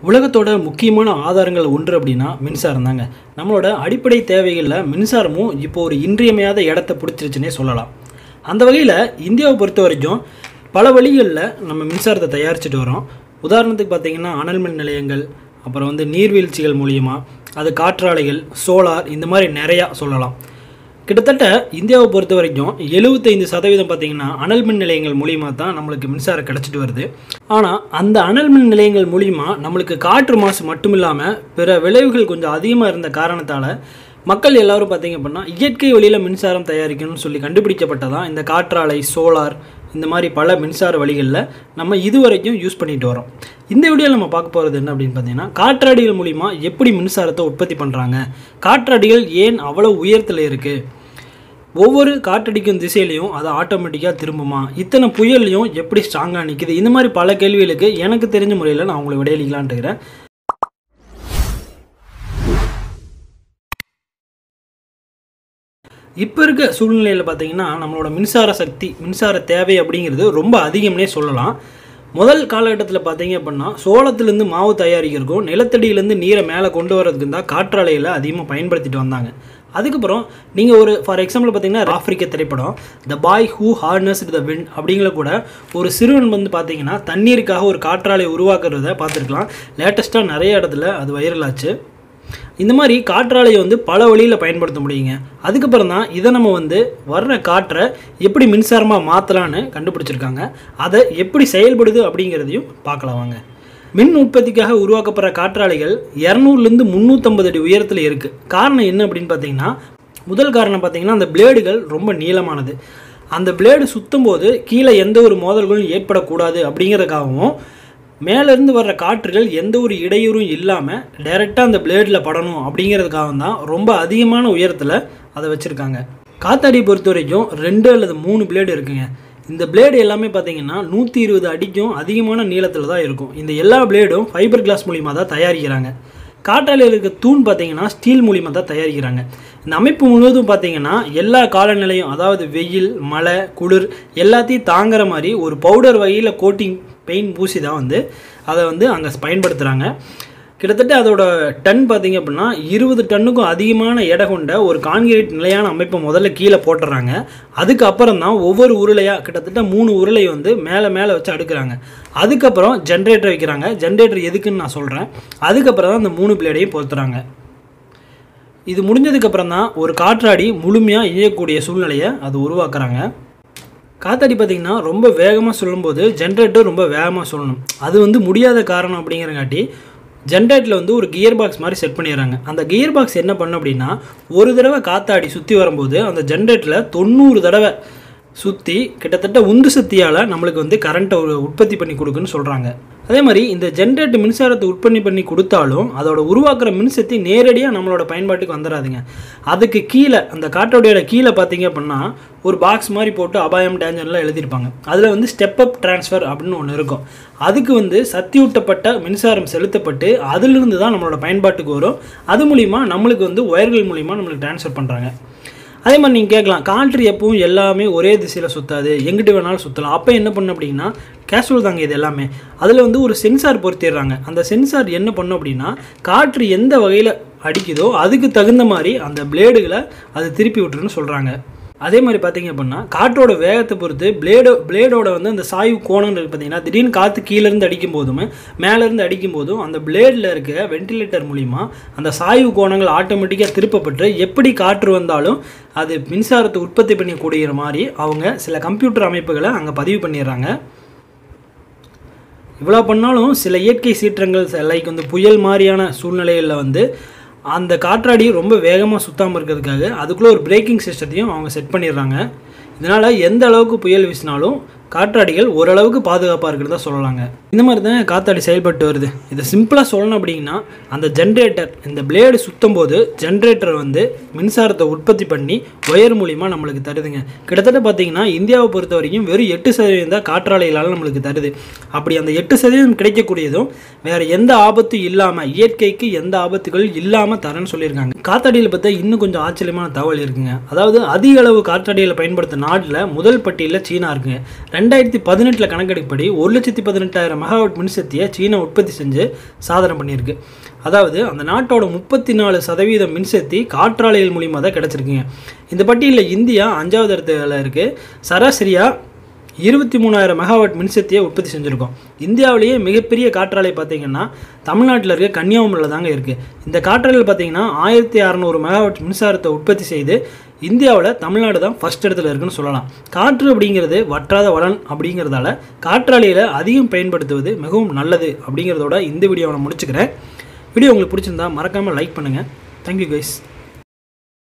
உலகத்தோட முக்கியமான ஆதாரங்கள் ஒன்று அப்படின்னா மின்சாரம் தாங்க. நம்மளோட அடிப்படை தேவைகளில் மின்சாரமும் இப்போ ஒரு இன்றியமையாத இடத்த பிடிச்சிருச்சுன்னே சொல்லலாம். அந்த வகையில் இந்தியாவை பொறுத்த வரைக்கும் பல வழிகளில் நம்ம மின்சாரத்தை தயாரிச்சுட்டு வரோம். உதாரணத்துக்கு பார்த்திங்கன்னா அனல் மின் நிலையங்கள், அப்புறம் நீர்வீழ்ச்சிகள் மூலியமாக, அது காற்றாலைகள், சோலார், இந்த மாதிரி நிறையா சொல்லலாம். கிட்டத்தட்ட இந்தியாவை பொறுத்த வரைக்கும் 75% பார்த்திங்கன்னா அனல் மின் நிலையங்கள் மூலியமாக தான் நம்மளுக்கு மின்சாரம் கிடச்சிட்டு வருது. ஆனால் அந்த அனல் மின் நிலையங்கள் மூலிமா நம்மளுக்கு காற்று மாசு மட்டும் இல்லாமல் பிற விளைவுகள் கொஞ்சம் அதிகமாக இருந்த காரணத்தால் மக்கள் எல்லோரும் பார்த்திங்க அப்படின்னா இயற்கை வழியில் மின்சாரம் தயாரிக்கணும்னு சொல்லி கண்டுபிடிக்கப்பட்டதான் இந்த காற்றாலை, சோலார், இந்த மாதிரி பல மின்சார வழிகளில் நம்ம இதுவரைக்கும் யூஸ் பண்ணிட்டு வரோம். இந்த வீடியோவில் நம்ம பார்க்க போகிறது என்ன அப்படின்னு பார்த்தீங்கன்னா, காற்றாடிகள் மூலிமா எப்படி மின்சாரத்தை உற்பத்தி பண்ணுறாங்க, காற்றாடிகள் ஏன் அவ்வளோ உயரத்தில் இருக்குது, ஒவ்வொரு காற்றடிக்கும் திசையிலையும் அது ஆட்டோமேட்டிக்காக திரும்புமா, இத்தனை புயல்லையும் எப்படி ஸ்ட்ராங்காக நிற்குது, இந்த மாதிரி பல கேள்விகளுக்கு எனக்கு தெரிஞ்ச முறையில் நான் உங்களை விடையளிக்கலான்ட்டு இருக்கிறேன். இப்போ இருக்க சூழ்நிலையில் பார்த்திங்கன்னா நம்மளோட மின்சார சக்தி, மின்சார தேவை அப்படிங்கிறது ரொம்ப அதிகம்னே சொல்லலாம். முதல் காலகட்டத்தில் பார்த்திங்க அப்படின்னா சோளத்துலேருந்து மாவு தயாரிக்கிறதுக்கும் நிலத்தடியிலேருந்து நீரை மேலே கொண்டு வரதுக்கு தான் காற்றாலையில் அதிகமாக பயன்படுத்திட்டு வந்தாங்க. அதுக்கப்புறம் நீங்கள் ஒரு ஃபார் எக்ஸாம்பிள் பார்த்திங்கன்னா ஆப்பிரிக்க திரைப்படம் the boy who harnessed the wind அப்படிங்கிற கூட ஒரு சிறுவன் பார்த்திங்கன்னா தண்ணீருக்காக ஒரு காற்றாலை உருவாக்குறத பார்த்துருக்கலாம். லேட்டஸ்ட்டாக நிறைய இடத்துல அது வைரல் ஆச்சு. இந்த மாதிரி காற்றாலையை பல வழியில் பயன்படுத்த முடியுங்க. அதுக்கப்புறம் தான் இதை நம்ம வர்ற காற்றை எப்படி மின்சாரமாக மாற்றலான்னு கண்டுபிடிச்சிருக்காங்க. அதை எப்படி செயல்படுது அப்படிங்கிறதையும் பார்க்கலாம் வாங்க. மின் உற்பத்திக்காக உருவாக்கப்படுற காற்றாலைகள் 200லேருந்து 350 அடி உயரத்தில் இருக்குது. காரணம் என்ன அப்படின்னு பார்த்தீங்கன்னா, முதல் காரணம் பார்த்தீங்கன்னா அந்த பிளேடுகள் ரொம்ப நீளமானது. அந்த பிளேடு சுற்றும் போது கீழே எந்த ஒரு மோதல்களும் ஏற்படக்கூடாது அப்படிங்கிறதுக்காகவும், மேலேருந்து வர்ற காற்றுகள் எந்த ஒரு இடையூறும் இல்லாமல் டைரெக்டாக அந்த பிளேடில் படணும் அப்படிங்கிறதுக்காக தான் ரொம்ப அதிகமான உயரத்தில் அதை வச்சுருக்காங்க. காத்தாடியை பொறுத்த வரைக்கும் 2 அல்லது 3 பிளேடு இருக்குங்க. இந்த பிளேடு எல்லாமே பார்த்தீங்கன்னா 120 அடிக்கும் அதிகமான நீளத்தில் தான் இருக்கும். இந்த எல்லா பிளேடும் ஃபைபர் கிளாஸ் மூலிமா தான் தயாரிக்கிறாங்க. காற்றாலையில் இருக்க தூண் பார்த்தீங்கன்னா ஸ்டீல் மூலிமா தான் தயாரிக்கிறாங்க. இந்த அமைப்பு முழுவதும் பார்த்தீங்கன்னா எல்லா காலநிலையும், அதாவது வெயில், மழை, குளிர் எல்லாத்தையும் தாங்குற மாதிரி ஒரு பவுடர் வகையில் கோட்டிங் பெயிண்ட் பூசி தான் அதை அங்கே பயன்படுத்துகிறாங்க. கிட்டத்தட்ட அதோட டன் பார்த்திங்க அப்படின்னா 20 டன்னுக்கும் அதிகமான எடை கொண்ட ஒரு கான்கிரீட் நிலையான அமைப்பை முதல்ல கீழே போட்டுறாங்க. அதுக்கப்புறம் தான் ஒவ்வொரு உருளையாக கிட்டத்தட்ட 3 உருளை மேலே மேலே வச்சு அடுக்கிறாங்க. அதுக்கப்புறம் ஜென்ரேட்டர் வைக்கிறாங்க. ஜென்ரேட்டர் எதுக்குன்னு நான் சொல்கிறேன். அதுக்கப்புறம் தான் அந்த 3 பிளேடையும் பொறுத்துறாங்க. இது முடிஞ்சதுக்கப்புறம் தான் ஒரு காற்றாடி முழுமையாக இயக்கக்கூடிய சூழ்நிலையை அது உருவாக்குறாங்க. காத்தாடி பார்த்திங்கன்னா ரொம்ப வேகமாக சொல்லும்போது ஜென்ரேட்டர் ரொம்ப வேகமாக சொல்லணும். அது முடியாத காரணம் அப்படிங்கிறங்காட்டி ஜென்ரேட்டரில் ஒரு கியர் பாக்ஸ் மாதிரி செட் பண்ணிடுறாங்க. அந்த கியர் பாக்ஸ் என்ன பண்ணும் அப்படின்னா, ஒரு தடவை காத்தாடி சுற்றி வரும்போது அந்த ஜென்ரேட்டரில் 90 தடவை சுற்றி கிட்டத்தட்ட உந்து சக்தியால் நம்மளுக்கு கரண்ட்டை உற்பத்தி பண்ணி கொடுக்குன்னு சொல்கிறாங்க. அதே மாதிரி இந்த ஜென்ரேட்டர் மின்சாரத்தை உற்பத்தி பண்ணி கொடுத்தாலும் அதோட உருவாக்குற மின்சக்தி நேரடியாக நம்மளோட பயன்பாட்டுக்கு வந்துடாதுங்க. அதுக்கு கீழே, அந்த காற்றோடையோட கீழே பார்த்திங்க அப்படின்னா ஒரு பாக்ஸ் மாதிரி போட்டு அபாயம், டேஞ்சர்லாம் எழுதியிருப்பாங்க. அதில் ஸ்டெப் அப் டிரான்ஸ்ஃபர் அப்படின்னு ஒன்று இருக்கும். அதுக்கு சக்தியூட்டப்பட்ட மின்சாரம் செலுத்தப்பட்டு அதிலிருந்து தான் நம்மளோட பயன்பாட்டுக்கு வரும். அது மூலிமா நம்மளுக்கு ஒயர்கள் மூலிமா நம்மளுக்கு டிரான்ஸ்ஃபர் பண்ணுறாங்க. அதே மாதிரி நீங்கள் கேட்கலாம், காற்று எப்பவும் எல்லாமே ஒரே திசையில் சுற்றாது, எங்கிட்டு வேணாலும் சுற்றலாம். அப்போ என்ன பண்ணு அப்படின்னா, கேஷுவல் தாங்க இது எல்லாமே. அதில் ஒரு சென்சார் பொருத்திடுறாங்க. அந்த சென்சார் என்ன பண்ணும் அப்படின்னா, காற்று எந்த வகையில் அடிக்குதோ அதுக்கு தகுந்த மாதிரி அந்த பிளேடுகளை அது திருப்பி விட்டுருன்னு சொல்கிறாங்க. அதே மாதிரி பார்த்திங்க அப்படின்னா காற்றோட வேகத்தை பொறுத்து பிளேடோட அந்த சாய்வு கோணம் இருக்குது பார்த்திங்கன்னா, திடீர்னு காற்று கீழேருந்து அடிக்கும் போதும் மேலேருந்து அடிக்கும் போதும் அந்த பிளேடில் இருக்க வென்டிலேட்டர் மூலிமா அந்த சாய்வு கோணங்கள் ஆட்டோமேட்டிக்காக திருப்பப்பட்டு எப்படி காற்று வந்தாலும் அது மின்சாரத்தை உற்பத்தி பண்ணக்கூடிய மாதிரி அவங்க சில கம்ப்யூட்டர் அமைப்புகளை அங்கே பதிவு பண்ணிடுறாங்க. இவ்வளோ பண்ணாலும் சில இயற்கை சீற்றங்கள், லைக் புயல் மாதிரியான சூழ்நிலைகளில் அந்த காற்றாடி ரொம்ப வேகமாக சுத்தாமல் இருக்கிறதுக்காக அதுக்குள்ளே ஒரு பிரேக்கிங் சிஸ்டத்தையும் அவங்க செட் பண்ணிடுறாங்க. இதனால் எந்த அளவுக்கு புயல் வீசினாலும் காற்றாடிகள் ஓரளவுக்கு பாதுகாப்பாக இருக்கிறதா சொல்லலாங்க. இந்த மாதிரி தான் காற்றாடி செயல்பட்டு வருது. இதை சிம்பிளாக சொல்லணும் அப்படின்னா, அந்த ஜென்ரேட்டர், இந்த பிளேடு சுற்றும் போது ஜென்ரேட்டர் மின்சாரத்தை உற்பத்தி பண்ணி ஒயர் மூலிமா நம்மளுக்கு தருதுங்க. கிட்டத்தட்ட பார்த்திங்கன்னா இந்தியாவை பொறுத்த வரைக்கும் வெறும் 8% தான் காற்றாலைகளால் நம்மளுக்கு தருது. அப்படி அந்த 8% கிடைக்கக்கூடியதும் வேறு எந்த ஆபத்தும் இல்லாமல், இயற்கைக்கு எந்த ஆபத்துகள் இல்லாமல் தரேன்னு சொல்லியிருக்காங்க. காற்றாடியில் பார்த்தா இன்னும் கொஞ்சம் ஆச்சரியமான தகவல் இருக்குங்க. அதாவது அதிக அளவு காற்றாடிகளை பயன்படுத்த நாட்டில் முதல் பட்டியலில் சீனா இருக்குங்க. 2018 கணக்கெடுப்படி 1,18,000 மெகாவாட் மின்சக்தியை சீனா உற்பத்தி செஞ்சு சாதனை பண்ணியிருக்கு. அதாவது அந்த நாட்டோட 34% மின்சக்தி காற்றாலைகள் மூலியமாக தான் கிடச்சிருக்குங்க. இந்த பட்டியலில் இந்தியா 5வது இடத்துல இருக்குது. சராசரியாக 23,000 மெகாவாட் மின்சக்தியை உற்பத்தி செஞ்சுருக்கோம். இந்தியாவிலேயே மிகப்பெரிய காற்றாலை பார்த்திங்கன்னா தமிழ்நாட்டில் இருக்க கன்னியாகுமரியில் தாங்க இருக்குது. இந்த காற்றாலையில் பார்த்திங்கன்னா 1,600 மெகாவாட் மின்சாரத்தை உற்பத்தி செய்து இந்தியாவில் தமிழ்நாடு தான் ஃபஸ்ட் இடத்துல இருக்குன்னு சொல்லலாம். காற்று அப்படிங்கிறது வற்றாத வளன் அப்படிங்கிறதால காற்றாலையில் அதிகம் பயன்படுத்துவது மிகவும் நல்லது அப்படிங்கிறதோட இந்த வீடியோவை நான் முடிச்சுக்கிறேன். வீடியோ உங்களுக்கு பிடிச்சிருந்தா மறக்காமல் லைக் பண்ணுங்கள். Thank you guys.